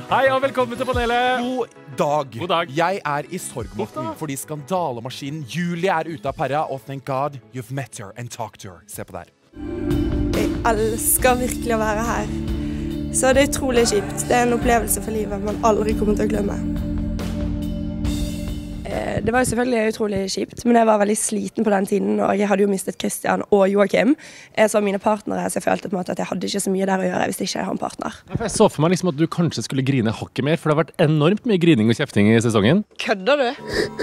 Hei og velkommen til panelet. God dag. Jeg i sorg, Morten, fordi skandalemaskinen Julie ute av perra, og thank God you've met her and talked to her. Se på der. Jeg elsker virkelig å være her. Så det utrolig kjipt. Det en opplevelse for livet man aldri kommer til å glemme. Det var jo selvfølgelig utrolig kjipt, men jeg var veldig sliten på den tiden, og jeg hadde jo mistet Christian og Joachim. Jeg så mine partnere, så jeg følte på en måte at jeg hadde ikke så mye der å gjøre hvis ikke jeg har en partner. Jeg så for meg liksom at du kanskje skulle grine hakket mer, for det har vært enormt mye grining og kjefting i sesongen. Kødder du?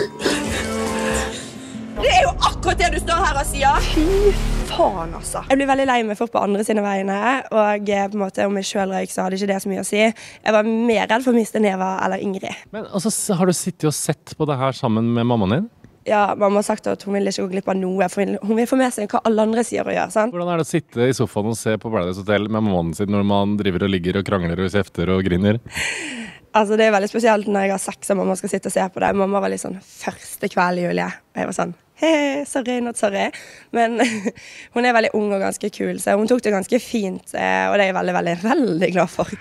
Det jo akkurat det du står her og sier! Fy faen, altså. Jeg blir veldig lei meg for på andre sine vegne, og på en måte om jeg selv røyk, så hadde ikke det så mye å si. Jeg var mer redd for å miste Neva eller Ingrid. Men altså, har du sittet og sett på det her sammen med mammaen din? Ja, mamma har sagt at hun vil ikke gå glipp av noe, for hun vil få med seg hva alle andre sier og gjør, sant? Hvordan det å sitte i sofaen og se på Paradise Hotel med mammaen sin når man driver og ligger og krangler og kjefter og griner? Altså, det veldig spesielt når jeg har sex og mamma skal sitte og se på det. Mamma var litt sånn første kveld, Julie. Og jeg var sånn, sorry, not sorry. Men hun veldig ung og ganske kul, så hun tok det ganske fint, og det jeg veldig, veldig, veldig glad for.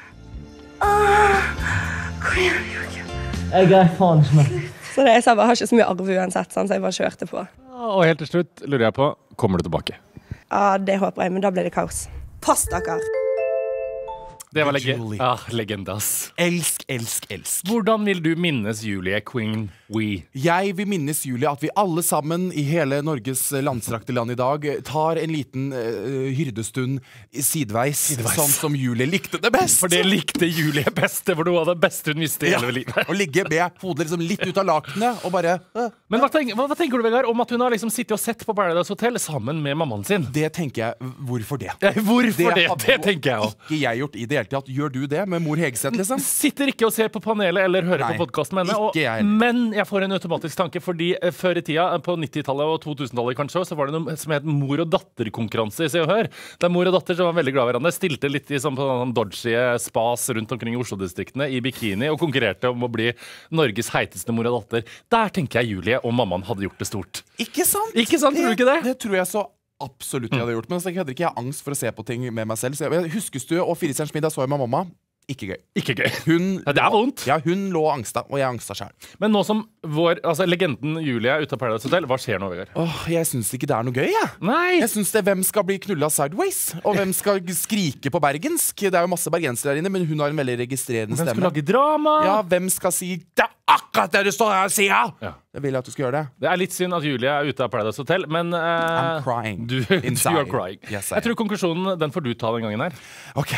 Jeg faen ikke med. Så det jeg sa, jeg har ikke så mye arv uansett, så jeg bare kjørte på. Og helt til slutt lurer jeg på, kommer du tilbake? Ja, det håper jeg, men da blir det kaos. Pass dere! Det var legendas. Elsk. Hvordan vil du minnes Julie Queen Wee? Jeg vil minnes Julie at vi alle sammen i hele Norges landstrakte land i dag tar en liten hyrdestund sideveis, sånn som Julie likte det best. For det likte Julie best, det var noe av det beste hun visste i hele livet. Å ligge med hodet liksom litt ut av lakene og bare... Men hva tenker du, Vegard, om at hun har liksom sittet og sett på Paradise Hotel sammen med mammaen sin? Det tenker jeg, hvorfor det? Hvorfor det? Det tenker jeg også. Ikke jeg gjort i det hele tatt. Gjør du det med mor Hegseth, liksom? Sitter ikke og ser på panelet eller hører på podcasten med henne. Ikke jeg. Men jeg får en automatisk tanke, fordi før i tida, på 90-tallet og 2000-tallet kanskje, så var det noe som het mor- og datter-konkurranse i Se og Hør. Der mor og datter som var veldig glad i hverandre, stilte litt i sånn dodgy spas rundt omkring i Oslo-distriktene i bikini og konkurrerte om å bli Norges heiteste mor og datter. Der tenker jeg Julie og mammaen hadde gjort det stort. Ikke sant? Ikke sant, tror du ikke det? Det tror jeg så absolutt jeg hadde gjort, men jeg hadde ikke angst for å se på ting med meg selv. Så huskestue og Firestjerners middag så jeg med mamma. Ikke gøy. Ikke gøy. Det er vondt. Ja, hun lå angsta, og jeg angsta selv. Men nå som legenden Julie ute av Paradise Hotel, hva skjer nå, Vegard? Jeg synes ikke det er noe gøy, jeg. Nei. Jeg synes hvem skal bli knulla sideways, og hvem skal skrike på bergensk. Det er jo masse bergensere der inne, men hun har en veldig registrerende stemme. Hvem skal lage drama? Ja, hvem skal si det er akkurat det du står her og sier! Ja. Jeg vil at du skal gjøre det. Det er litt synd at Julie er ute av Paradise Hotel, men I'm crying. Du are crying. Yes, jeg tror konklusjonen, den får du ta den gangen her. Ok.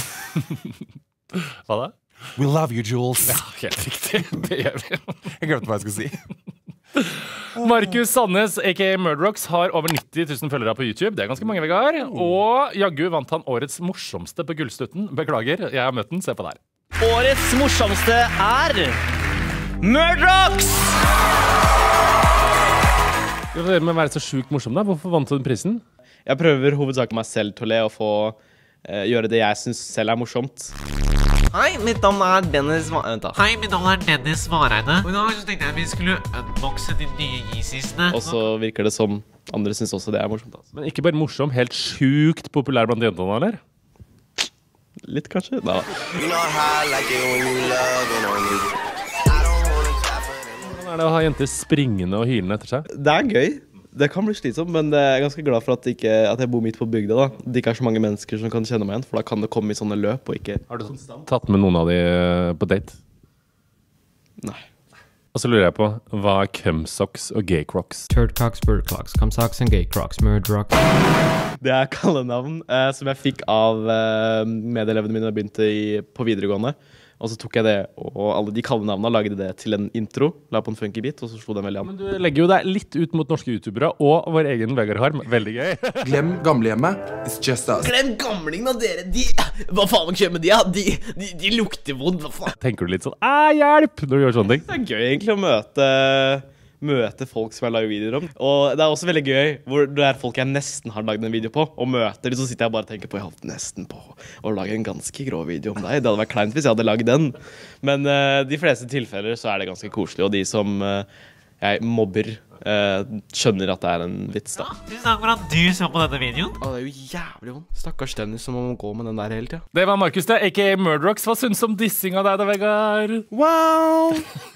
Hva da? We love you, Jules. Ja, helt riktig. Det gjør vi. Jeg glemte hva jeg skulle si. Markus Sandnes, a.k.a. Murdrocks, har over 90 000 følgere på YouTube. Det er ganske mange, Vegard. Og jaggu vant han årets morsomste på Gullstuten. Beklager, jeg har møtt den. Se på der. Årets morsomste Murdrocks! Det må være så sjukt morsom da. Hvorfor vant du den prisen? Jeg prøver hovedsakelig meg selv til å le og få gjøre det jeg synes selv er morsomt. Hei, mitt navn Dennis Vareide. Og i dag så tenkte jeg vi skulle unboxe de nye Yeezysene. Og så virker det som andre synes også det er morsomt. Altså. Men ikke bare morsom, helt sjukt populær blant jentene, eller? Litt kanskje, da. Hvordan er det å ha jenter springende og hylende etter seg? Det er gøy. Det kan bli slitsomt, men jeg er ganske glad for at jeg bor midt på bygda da. Det ikke er så mange mennesker som kan kjenne meg igjen, for da kan det komme i sånne løp og ikke... Har du tatt med noen av de på date? Nei. Og så lurer jeg på, hva er cumsocks og gaycrocs? Turdcocks, birdcocks, cumsocks and gaycrocs, murdrocks. Det er kallenavn som jeg fikk av medelevene mine da jeg begynte på videregående. Og så tok jeg det, og alle de kallenavnene lagde det til en intro, la på en funky beat, og så slo den veldig an. Men du legger jo deg litt ut mot norske youtubere, og vår egen Vegard Harm. Veldig gøy. Glem gamlehjemmet, it's just us. Glem gamlingen av dere, hva faen man kjører med de lukter vondt, hva faen? Tenker du litt sånn, hjelp, når du gjør sånne ting? Det er gøy egentlig å møte folk som jeg lager videoer om. Og det er også veldig gøy hvor det er folk jeg nesten har laget en video på, og møter de, så sitter jeg bare og tenker på jeg holdt nesten på å lage en ganske grov video om deg. Det hadde vært kleint hvis jeg hadde laget den. Men de fleste tilfeller så er det ganske koselig, og de som jeg mobber, skjønner at det en vits da. Tusen takk for at du så på denne videoen. Det jo jævlig vondt. Stakkars Dennis som må gå med den der hele tiden. Det var Markus det, a.k.a. Murdrocks. Hva synes du om dissing av deg da, Vegard? Well,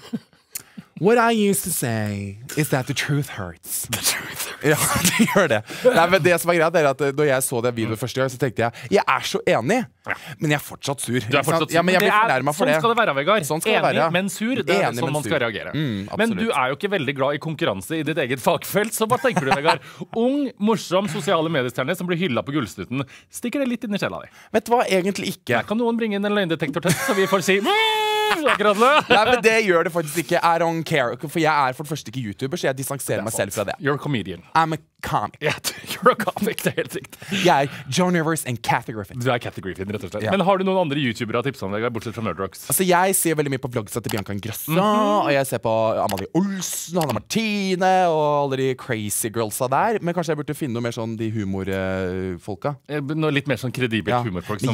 what I used to say is that the truth hurts. The truth hurts. Ja, det gjør det. Nei, men det som greit at når jeg så den videoen første gang, så tenkte jeg så enig, men jeg fortsatt sur. Du fortsatt sur. Ja, men jeg blir fornærmet for det. Sånn skal det være, Vegard. Sånn skal det være. Enig, men sur. Det sånn man skal reagere. Men du jo ikke veldig glad i konkurranse i ditt eget fagfelt, så hva tenker du, Vegard? Ung, morsom, sosiale mediestjerne som blir hyllet på gullstuten. Stikker det litt inn i sjela di? Vet du hva, egentlig ikke. Kan noen bringe inn en løgndetektortest, så vi får si akkurat nå? Nei, men det gjør det faktisk ikke. I don't care. For jeg for det første ikke YouTuber, så jeg distanserer meg selv fra det. You're a comedian. I'm a comic. Yeah, you're a comic, det helt riktig. Jeg Joan Rivers and Kathy Griffin. Du Kathy Griffin, rett og slett. Ja. Men har du noen andre YouTubere å tipse om, Vegard, bortsett fra Murdrocks? Altså, jeg ser veldig mye på vlogsa til Bianca Ingrosso, og jeg ser på Amalie Olsen, Hanna Martine, og alle de crazy girlsa der. Men kanskje jeg burde finne noe mer sånn de humorfolka. Noe litt mer sånn kredibelt humorfolk.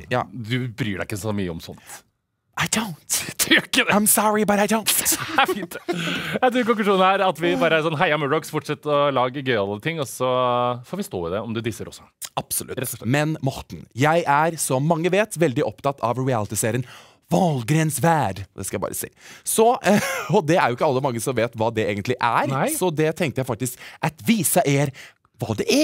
Du bryr deg ikke så mye om sånt. I don't. Du gjør ikke det. I'm sorry, but I don't. Det fint. Jeg tror konklusjonen at vi bare sånn heia Murdrocks, fortsett å lage gøyale ting, og så får vi stå i det om du disser også. Absolutt. Men Morten, jeg som mange vet, veldig opptatt av reality-serien Wahlgrens värld, det skal jeg bare si. Så, og det jo ikke alle mange som vet hva det egentlig Nei. så det tenkte jeg faktisk at vise hva det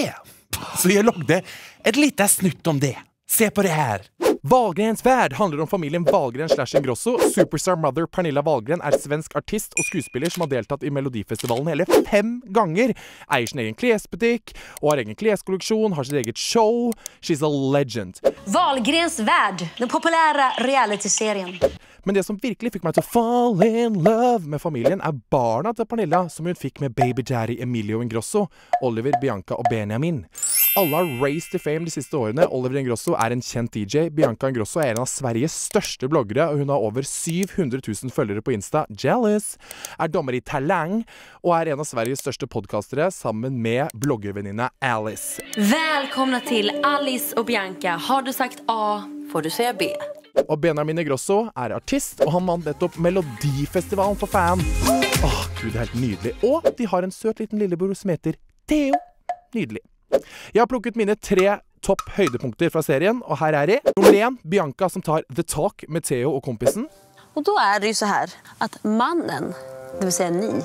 Så jeg lagde et lite snutt om det. Se på det her. Wahlgrens värld handler om familien Wahlgren / Ingrosso. Superstar mother Pernilla Wahlgren svensk artist og skuespiller som har deltatt i Melodifestivalen hele 5 ganger. Eier sin egen klesbutikk og har egen kleskolleksjon, har sitt eget show. She's a legend. Wahlgrens värld, den populære reality-serien. Men det som virkelig fikk meg til å fall in love med familien barna til Pernilla, som hun fikk med baby daddy Emilio Ingrosso, Oliver, Bianca og Benjamin. Alle har raised to fame de siste årene. Oliver Ingrosso en kjent DJ. Bianca Ingrosso en av Sveriges største bloggere, og hun har over 700 000 følgere på Insta. Jealous! Dommer i Talang, og en av Sveriges største podcastere, sammen med bloggervenninna Alice. Velkomna til Alice og Bianca. Har du sagt A, får du si B. Og Benjamin Ingrosso artist, og han vant nettopp Melodifestivalen for fan. Gud, det helt nydelig. Og de har en søt liten lillebror som heter Theo. Nydelig. Jeg har plukket mine 3 topp høydepunkter fra serien, og her de. Nummer 1, Bianca som tar The Talk med Theo og kompisen. Og da det jo så her, at mannen, det vil si ni,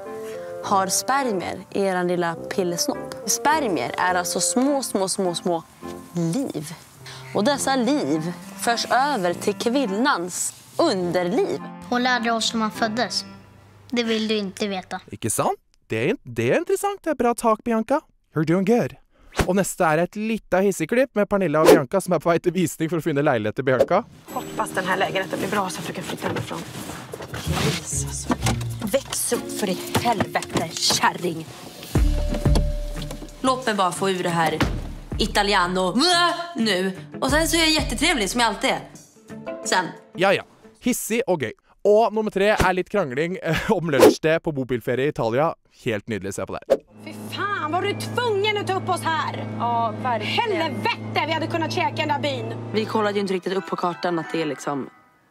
har spermier i en lilla pillesnopp. Spermier altså små liv. Og disse liv förs over til kvinnans underliv. Hon lärde oss när man föddes. Det vill du inte veta. Ikke sant? Det interessant. Det bra tak, Bianca. You're doing good. Og neste et lite hisseklipp med Pernilla og Bianca som på vei til visning for å finne leilighet til Bianca. Hoppas den här lägenheten blir bra så att du kan flytta hemifrån. Jesus. Väx upp för i helvete, kärring. Låt mig bara få ur det här italiano nu. Och sen så är jag jättetrevlig som jag alltid är. Sen. Ja. Hissig og gøy. Og nummer 3 litt krangling om lunsjsted på bobilferie i Italia. Helt nydelig, se på det. Fy fan, var du tvungen att ta upp oss här? Ja, verkligen. Helvete, vi hade kunnat käka den där byn. Vi kollade ju inte riktigt upp på kartan att det är liksom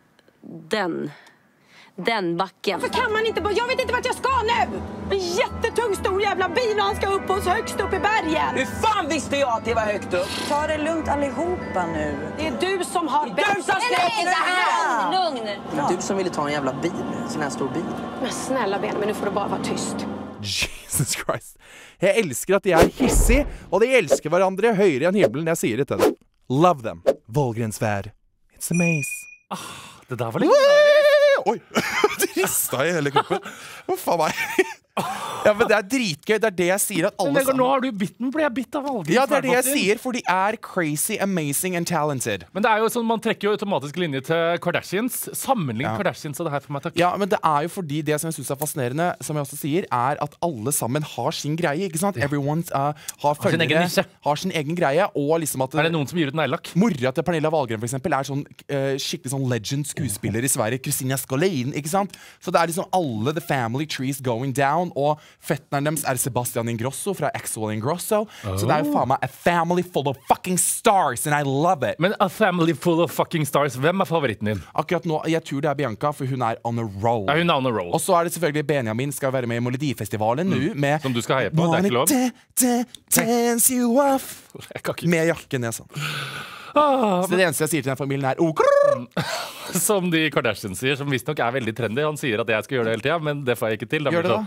den backen. Varför kan man inte bara, jag vet inte vart jag ska nu. En jättetung stor jävla bil och han ska upp oss högst upp i bergen. Hur fan visste jag att det var högt upp? Ta det lugnt allihopa nu. Det är du som har Du som släppte det här! Lugn. Du som ville ta en jävla bil, en sån här stor bil. Men snälla Ben, men nu får du bara vara tyst. Jesus Christ. Jeg elsker at de hissig, og de elsker hverandre høyere enn himmelen. Jeg sier det til dem. Love them. Wahlgrens värld. It's a maze. Det der var litt Oi, det ristet i hele kroppen. Hva faen meg? Ja, men det dritgøy. Det det jeg sier at alle men Vegard, nå har du bitten, ble jeg bitt av Wahlgrens. Ja, det det jeg sier, for de crazy, amazing and talented. Men det jo sånn, man trekker jo automatisk linje til Kardashians. Sammenlign Kardashians og det her for meg, takk. Ja, men det jo fordi det som jeg synes fascinerende, som jeg også sier, at alle sammen har sin greie, ikke sant? Everyone har følgere, har sin egen greie, og liksom at det noen som gir ut neglelakk? Mora til Pernilla Wahlgren, for eksempel, sånn skikkelig sånn legend skuespiller i Sverige, Kristina Skolin, ikke sant? Så det liksom alle the family trees going down, og Fetteren deres Sebastian Ingrosso fra Axel Ingrosso. Så det jo faen meg a family full of fucking stars, and I love it. Men a family full of fucking stars, hvem favoritten din? Akkurat nå, jeg tror det Bianca, for hun on a roll. Ja, hun on a roll. Og så det selvfølgelig Benjamin skal være med I Melodifestivalen nå, med som du skal heie på, det ikke lov. Dance you off. Med jakken ned sånn. Så det eneste jeg sier til den familien som de Kardashians sier, som visst nok veldig trendy. Han sier at jeg skal gjøre det hele tiden, men det får jeg ikke til. Gjør det da.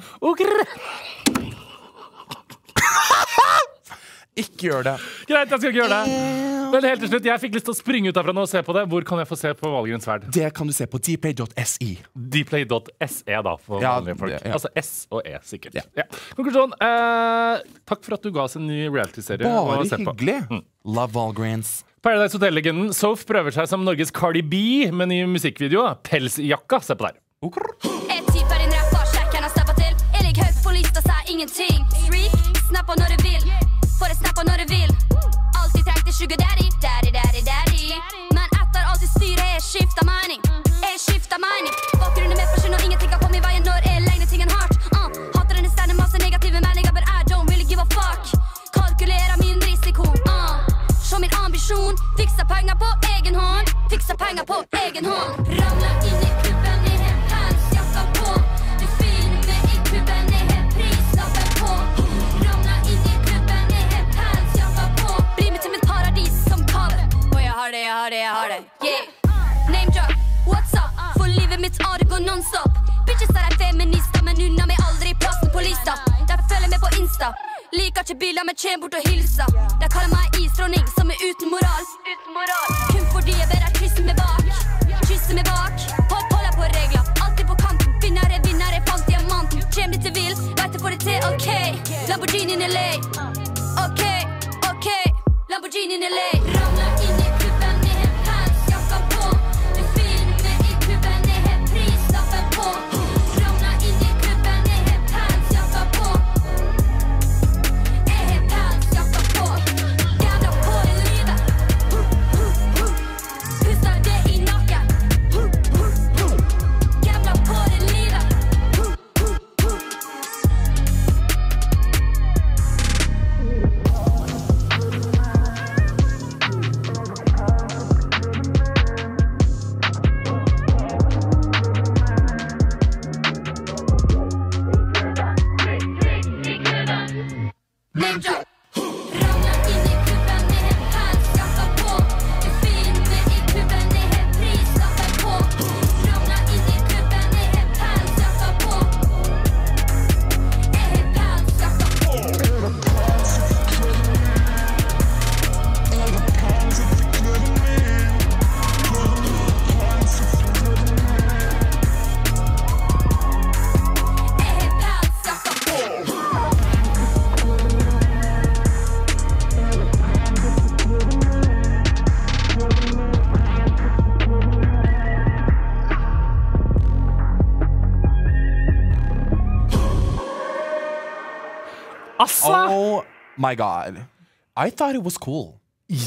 Ikke gjør det. Greit, jeg skal ikke gjøre det. Men helt til slutt, jeg fikk lyst til å springe ut herfra nå og se på det. Hvor kan jeg få se på Valgrens Sverd? Det kan du se på dplay.se. Dplay.se da, for vanlige folk. Altså S og E, sikkert. Ja. Konklusjon. Takk for at du ga oss en ny reality-serie. Bare hyggelig. Love Valgrens. Paradise Hotel-legenden Soph prøver seg som Norges Cardi B med ny musikkvideo. Pelsjakka, se på der. Typer din rappa, kjærkene snapper til. Jeg ligger høyt på lista, sier ingenting. Streak, snapper når du vil. For jeg snapper når du vil. Alltid trengte sugar daddy, daddy, daddy, daddy. Men etter alltid styrer jeg skifter mening. Jeg skifter mening. Bakgrunnen med person og ingenting kan komme I veien når jeg legger tingen hardt. Hater denne stedet masse negative meldinger, but I don't really give a fuck. Kalkulerer min risiko, Så min ambisjon, fikser penger på egen hånd. Fikser penger på egen hånd. Ramler inn I klubben, jeg har pelsjakka på. Du finner meg I klubben, jeg har prislappen på. Ramler inn I klubben, jeg har pelsjakka på. Bli med til mitt paradis som kave. Og jeg har det, jeg har det, jeg har det. Yeah. Name drop, what's up? For livet mitt går non-stop. Bitches feminister, men unna meg aldri plassen på lista. De følger med på Insta. Liker ikke biler, men kjem bort og hilser. De kaller meg isdronning, som uten moral. Kun fordi jeg ber deg kysse meg bak. Kysse meg bak. Holder på regler, alltid på kanten. Vinner, jeg fant diamanten. Kjem dit jeg vil, vet jeg får det til, ok. Lamborghini in LA. Ok, Lamborghini in LA. Ramler inn I klubben, jeg har pelsjakka på. Du finner meg I klubben, jeg har prislappen på. Ramler inn I klubben, jeg har pelsjakka på. Oh my god. I thought it was cool.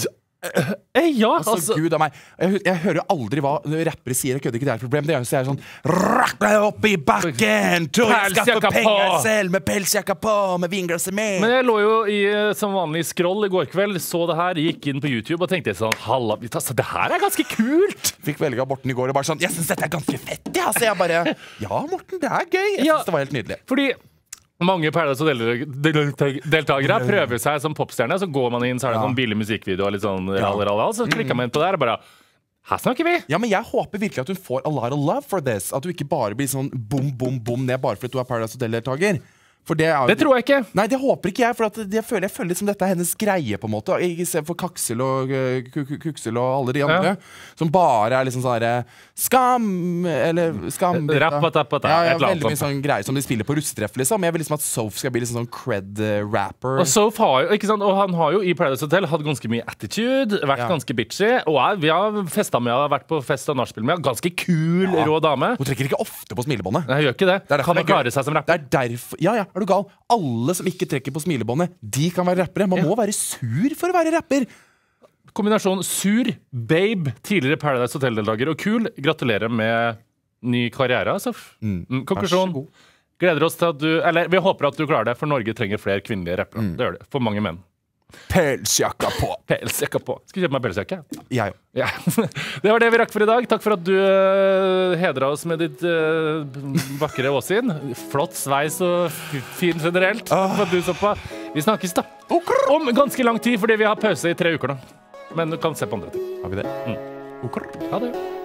Ja, altså Gud av meg. Jeg hører aldri hva rappere sier. Jeg kødder ikke, det et problem. Det jo sånn rakk deg opp I bakken, tog skaffe penger selv med pelsjakka på, med vinglasset med. Men jeg lå jo som vanlig scroll I går kveld, så det her, gikk inn på YouTube og tenkte sånn, halla, altså, det her ganske kult. Fikk velge av Morten I går og bare sånn, jeg synes dette ganske fett. Ja, så jeg bare, ja Morten, det gøy. Jeg synes det var helt nydelig. Fordi mange Paradise Hotel-deltagere prøver seg som popstjerne, så går man inn, så det sånn billig musikkvideo og litt sånn så klikker man inn på det og bare, her snakker vi. Ja, men jeg håper virkelig at hun får a lot of love for this. At du ikke bare blir sånn boom, boom, boom ned bare fordi du Paradise Hotel-deltager. Det tror jeg ikke. Nei, det håper ikke jeg, for at jeg føler liksom dette hennes greie på en måte. I stedet for Kaksel og Kuksel og alle de andre, som bare liksom sånn der skam, eller skam. Ja, veldig mye sånn greier som de spiller på russetreff, liksom. Jeg vil liksom at Soph skal bli liksom sånn cred-rapper. Og Soph har jo, ikke sant, og han har jo I Paradise Hotel hatt ganske mye attitude, vært ganske bitchy, og vi har festet med, har vært på fest og nachspiel med, ganske kul, rå dame. Hun trekker ikke ofte på smilebåndet. Nei, hun gjør ikke det. Kan man klare seg som rapper? Det derfor, ja, er du gal? Alle som ikke trekker på smilebåndet, de kan være rappere. Man må være sur for å være rapper. Kombinasjon sur, babe, tidligere Paradise Hotel-deltager og kul. Gratulerer med ny karriere, Soph. Konklusjon. Gleder oss til at vi håper at du klarer det, for Norge trenger flere kvinnelige rappere. Det gjør det, for mange menn. Pelsjakka på. Pelsjakka på. Skal vi kjøpe meg pelsjakke? Jeg òg. Ja. Det var det vi rakk for i dag. Takk for at du hedret oss med ditt vakre åsyn. Flott sveis og fin generelt. Takk for at du så på. Vi snakkes da. Om ganske lang tid, fordi vi har pause i 3 uker nå. Men du kan se på andre ting. Har vi det? Ha det.